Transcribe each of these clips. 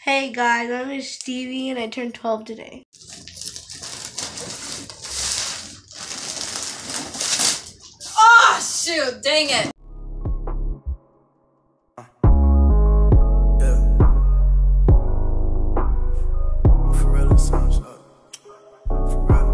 Hey guys, my name is Stevie and I turned 12 today. Oh shoot, dang it. For real, it sounds up. For real.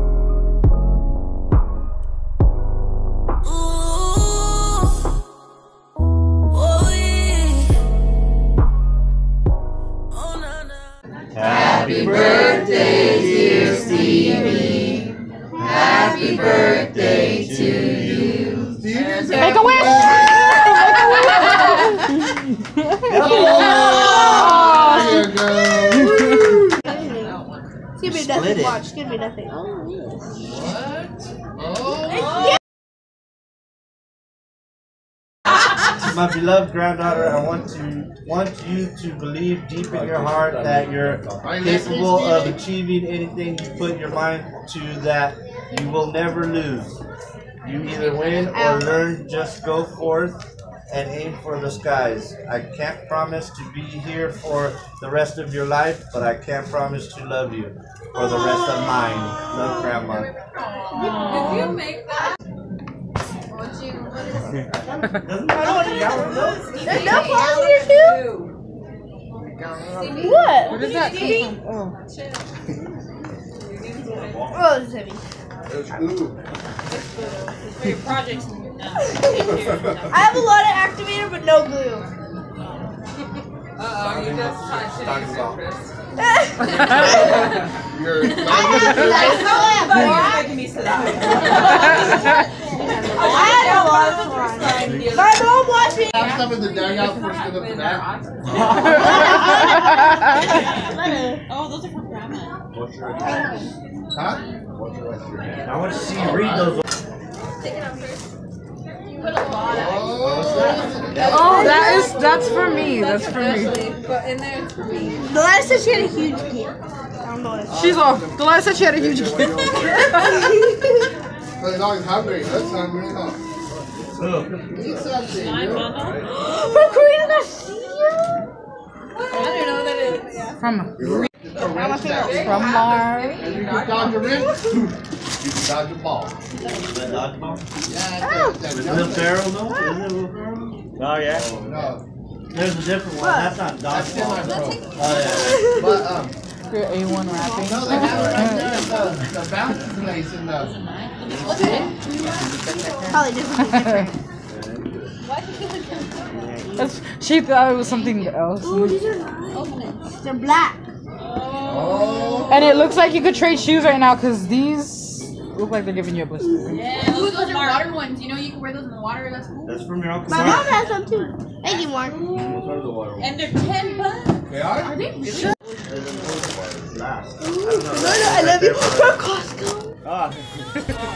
Happy birthday, dear Stevie. Happy birthday to you. Make a wish! Give me nothing, watch. Give me nothing. My beloved granddaughter, I want you to believe deep in your heart that you're capable of achieving anything you put your mind to, that you will never lose. You either win or learn. Just go forth and aim for the skies. I can't promise to be here for the rest of your life, but I can promise to love you for the rest of mine. Love, Grandma. Did you make that? There's no balls here too? What? Where does that come from? Oh, this is heavy. For your projects. I have a lot of activator but no glue. Uh-oh, you just touched it. You're Making me sit down. I had a lot of fun. My mom watched me. have some in the dugout for us to look back. Oh, those are from Grandma. Huh? I want to see you read those. Take it up first. You put a lot of Oh, that's for me. That's for me. but in there it's for me. The last said she had a huge gift. I don't know what it's She's off. The last said she had a huge gift. As long as hungry, that's hungry, huh? Eat something. From Korea Garcia. I don't know that it is. From From Mars. And you can dodge a wrench, you can dodge a ball. Yeah, that's Will Ferrell, no? Is it Will Ferrell? Oh, yeah. No, There's a different one. That's not that's dodgeball. semi-pro. Oh, yeah. But, Your A1 rapping. no, they have it right there at the bounce place in the... Probably different. She thought it was something else. Ooh, these are nice. They're black. Oh. And it looks like you could trade shoes right now because these look like they're giving you a blister. Yeah, those are water ones. You know you can wear those in the water. That's cool. That's from your Uncle My Mark. mom has some too. Thank you, Mark. And they're $10. They are? Are they really? Last. I love you. From Costco. Ah.